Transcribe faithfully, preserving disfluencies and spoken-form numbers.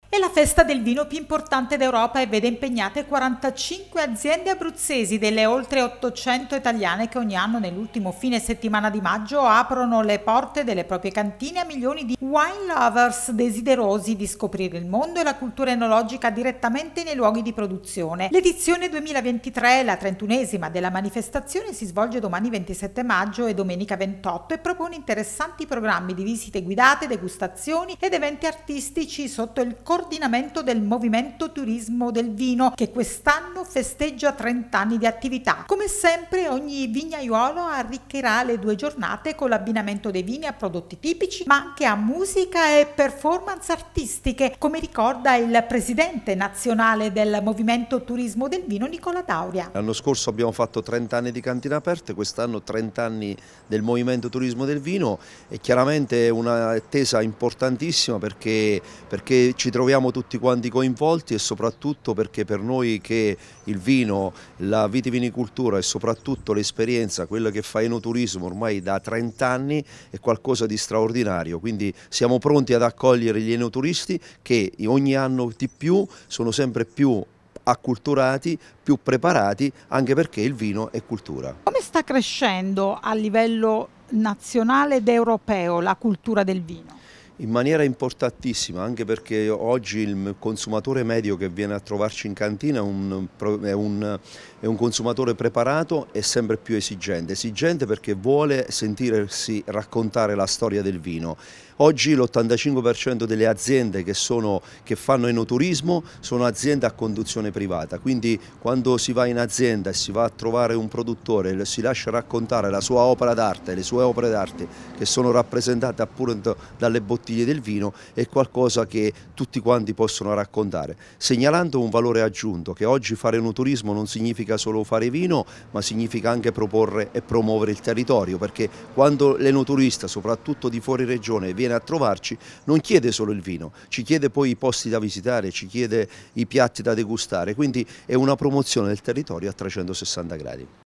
È la festa del vino più importante d'Europa e vede impegnate quarantacinque aziende abruzzesi delle oltre ottocento italiane che ogni anno nell'ultimo fine settimana di maggio aprono le porte delle proprie cantine a milioni di wine lovers desiderosi di scoprire il mondo e la cultura enologica direttamente nei luoghi di produzione. L'edizione duemilaventitré, la trentunesima della manifestazione, si svolge domani ventisette maggio e domenica ventotto e propone interessanti programmi di visite guidate, degustazioni ed eventi artistici sotto il coordinamento del Movimento Turismo del Vino, che quest'anno festeggia trenta anni di attività. Come sempre, ogni vignaiuolo arricchirà le due giornate con l'abbinamento dei vini a prodotti tipici, ma anche a musica e performance artistiche, come ricorda il presidente nazionale del Movimento Turismo del Vino, Nicola Dauria. L'anno scorso abbiamo fatto trenta anni di cantine aperte, quest'anno trenta anni del Movimento Turismo del Vino, e chiaramente è un'attesa importantissima perché, perché ci troviamo tutti quanti coinvolti, e soprattutto perché per noi che il vino, la vitivinicoltura e soprattutto l'esperienza, quella che fa enoturismo ormai da trenta anni, è qualcosa di straordinario. Quindi siamo pronti ad accogliere gli enoturisti che ogni anno di più sono sempre più acculturati, più preparati, anche perché il vino è cultura. Come sta crescendo a livello nazionale ed europeo la cultura del vino? In maniera importantissima, anche perché oggi il consumatore medio che viene a trovarci in cantina è un, è un, è un consumatore preparato e sempre più esigente, esigente perché vuole sentirsi raccontare la storia del vino. Oggi l'ottantacinque per cento delle aziende che, sono, che fanno enoturismo sono aziende a conduzione privata, quindi quando si va in azienda e si va a trovare un produttore e si lascia raccontare la sua opera d'arte, le sue opere d'arte che sono rappresentate appunto dalle bottiglie del vino, è qualcosa che tutti quanti possono raccontare, segnalando un valore aggiunto, che oggi fare enoturismo non significa solo fare vino, ma significa anche proporre e promuovere il territorio, perché quando l'enoturista, soprattutto di fuori regione, viene a trovarci non chiede solo il vino, ci chiede poi i posti da visitare, ci chiede i piatti da degustare, quindi è una promozione del territorio a trecentosessanta gradi.